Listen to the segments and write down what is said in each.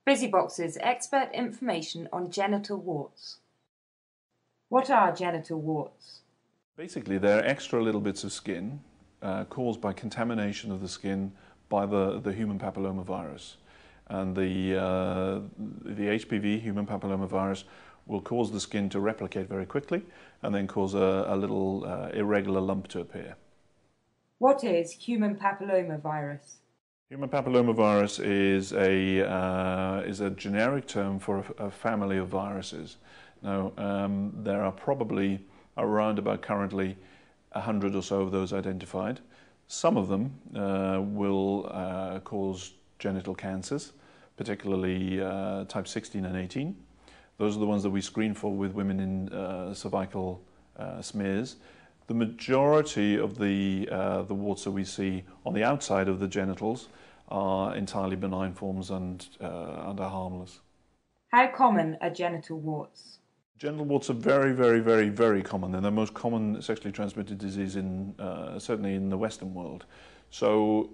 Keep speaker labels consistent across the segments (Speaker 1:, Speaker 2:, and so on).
Speaker 1: Bizzibox's expert information on genital warts. What are genital warts?
Speaker 2: Basically, they're extra little bits of skin caused by contamination of the skin by the human papillomavirus. And the HPV, human papillomavirus, will cause the skin to replicate very quickly and then cause a little irregular lump to appear.
Speaker 1: What is human papillomavirus?
Speaker 2: Human papillomavirus is a generic term for a family of viruses. Now, there are probably around about currently 100 or so of those identified. Some of them will cause genital cancers, particularly type 16 and 18. Those are the ones that we screen for with women in cervical smears. The majority of the warts that we see on the outside of the genitals are entirely benign forms and are harmless.
Speaker 1: How common are genital warts?
Speaker 2: Genital warts are very, very, very, very common. They're the most common sexually transmitted disease certainly in the Western world. So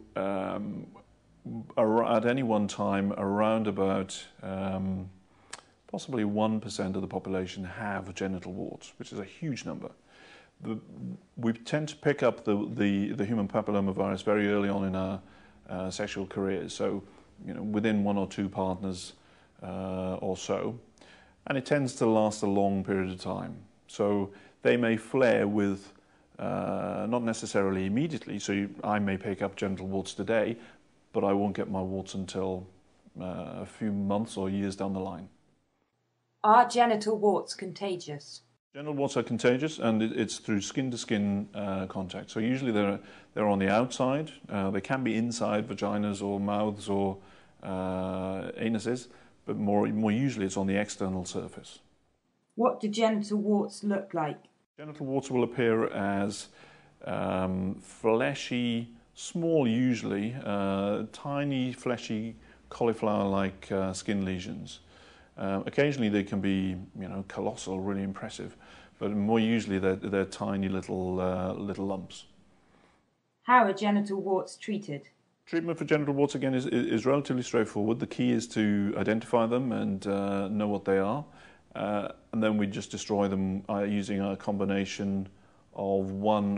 Speaker 2: at any one time, around about possibly 1% of the population have genital warts, which is a huge number. We tend to pick up the human papillomavirus very early on in our sexual careers, so within one or two partners or so, and it tends to last a long period of time. So they may flare with not necessarily immediately, so I may pick up genital warts today, but I won't get my warts until a few months or years down the line.
Speaker 1: Are genital warts contagious?
Speaker 2: Genital warts are contagious, and it's through skin-to-skin contact. So usually they're on the outside. They can be inside vaginas or mouths or anuses, but more usually it's on the external surface.
Speaker 1: What do genital warts look like?
Speaker 2: Genital warts will appear as fleshy, small usually, tiny fleshy cauliflower-like skin lesions. Occasionally they can be, colossal, really impressive, but more usually they're tiny little lumps.
Speaker 1: How are genital warts treated?
Speaker 2: Treatment for genital warts again is relatively straightforward. The key is to identify them and know what they are, and then we just destroy them using a combination of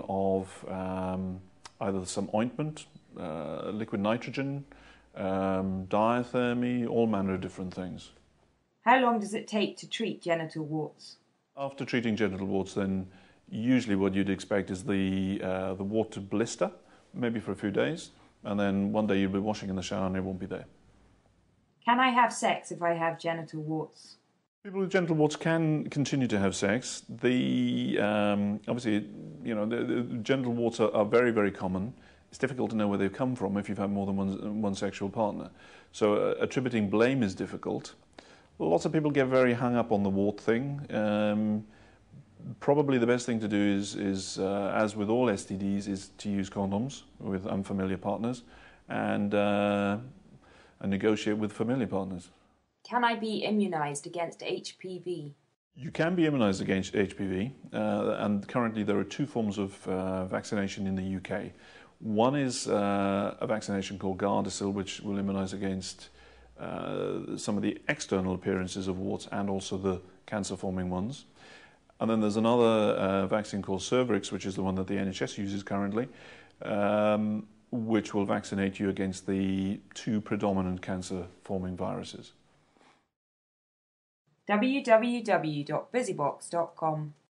Speaker 2: either some ointment, liquid nitrogen, diathermy, all manner of different things.
Speaker 1: How long does it take to treat genital warts?
Speaker 2: After treating genital warts, then usually what you'd expect is the wart to blister, maybe for a few days, and then one day you'll be washing in the shower and it won't be there.
Speaker 1: Can I have sex if I have genital warts?
Speaker 2: People with genital warts can continue to have sex. Obviously, the genital warts are very, very common. It's difficult to know where they've come from if you've had more than one sexual partner. So attributing blame is difficult. Lots of people get very hung up on the wart thing. Probably the best thing to do is as with all STDs, is to use condoms with unfamiliar partners and negotiate with familiar partners.
Speaker 1: Can I be immunised against HPV?
Speaker 2: You can be immunised against HPV, and currently there are two forms of vaccination in the UK. One is a vaccination called Gardasil, which will immunise against some of the external appearances of warts and also the cancer-forming ones. And then there's another vaccine called Cervarix, which is the one that the NHS uses currently, which will vaccinate you against the two predominant cancer-forming viruses.
Speaker 1: www.bizzibox.com